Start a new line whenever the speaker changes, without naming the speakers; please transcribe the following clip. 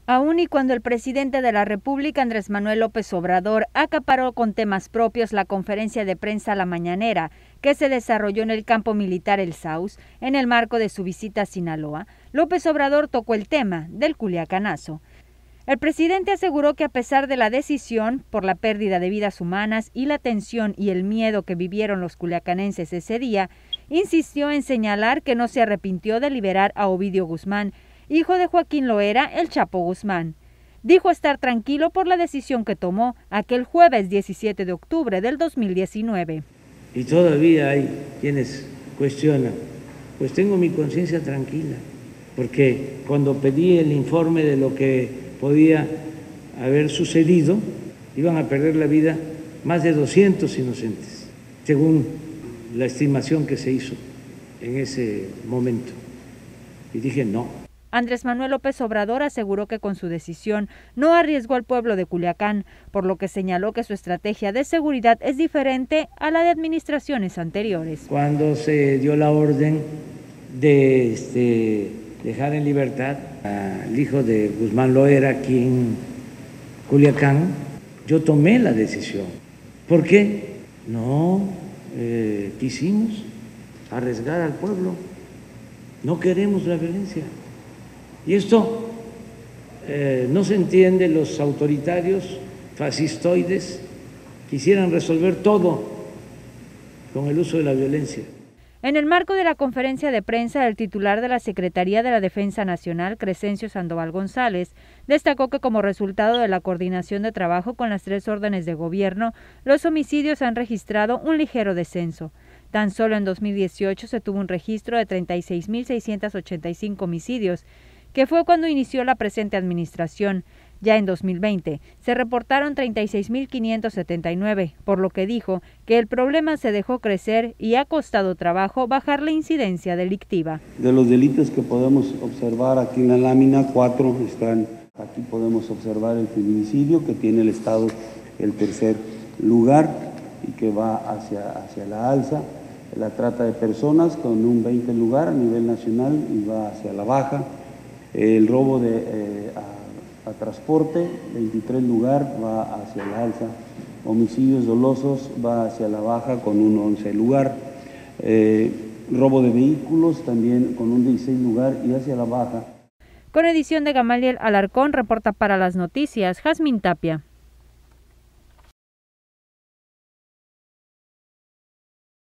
Aún y cuando el presidente de la República, Andrés Manuel López Obrador, acaparó con temas propios la conferencia de prensa La Mañanera, que se desarrolló en el campo militar El Sauz, en el marco de su visita a Sinaloa, López Obrador tocó el tema del Culiacanazo. El presidente aseguró que a pesar de la decisión por la pérdida de vidas humanas y la tensión y el miedo que vivieron los culiacanenses ese día, insistió en señalar que no se arrepintió de liberar a Ovidio Guzmán, hijo de Joaquín Loera, el Chapo Guzmán. Dijo estar tranquilo por la decisión que tomó aquel jueves 17 de octubre del 2019.
Y todavía hay quienes cuestionan, pues tengo mi conciencia tranquila, porque cuando pedí el informe de lo que podía haber sucedido, iban a perder la vida más de 200 inocentes, según la estimación que se hizo en ese momento. Y dije no.
Andrés Manuel López Obrador aseguró que con su decisión no arriesgó al pueblo de Culiacán, por lo que señaló que su estrategia de seguridad es diferente a la de administraciones anteriores.
Cuando se dio la orden de dejar en libertad al hijo de Guzmán Loera aquí en Culiacán, yo tomé la decisión. ¿Por qué? No quisimos arriesgar al pueblo, no queremos la violencia. Y esto no se entiende, los autoritarios fascistoides quisieran resolver todo con el uso de la violencia.
En el marco de la conferencia de prensa, el titular de la Secretaría de la Defensa Nacional, Crescencio Sandoval González, destacó que como resultado de la coordinación de trabajo con las 3 órdenes de gobierno, los homicidios han registrado un ligero descenso. Tan solo en 2018 se tuvo un registro de 36.685 homicidios, que fue cuando inició la presente administración. Ya en 2020 se reportaron 36.579, por lo que dijo que el problema se dejó crecer y ha costado trabajo bajar la incidencia delictiva.
De los delitos que podemos observar aquí en la lámina, 4 están. Aquí podemos observar el feminicidio, que tiene el Estado el tercer lugar y que va hacia la alza. La trata de personas con un 20 lugar a nivel nacional y va hacia la baja. El robo a transporte, 23 lugar, va hacia la alza. Homicidios dolosos va hacia la baja con un 11 lugar. Robo de vehículos también con un 16 lugar y hacia la baja.
Con edición de Gamaliel Alarcón, reporta para Las Noticias, Jazmín Tapia.